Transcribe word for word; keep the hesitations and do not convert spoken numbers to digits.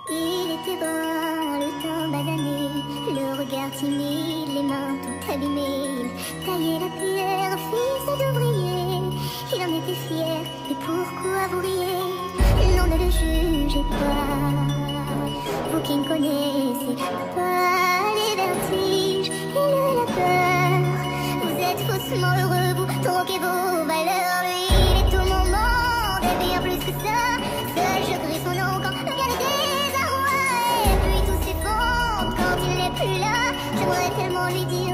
Il était brun, le teint basané, le regard timide, les mains tout abîmées. Il taillait la pierre, fils d'ouvrier. Il en était fier, et pourquoi vous riez? Non, ne le jugez pas, vous qui ne connaissez pas les vertiges et la peur. Vous êtes faussement heureux, vous troquez vos valeurs. Lui, il est au moment, et bien plus que ça. Seul je crie son nom quand rien ne désarroi. Et puis tout s'effondre quand il n'est plus là. J'aimerais tellement lui dire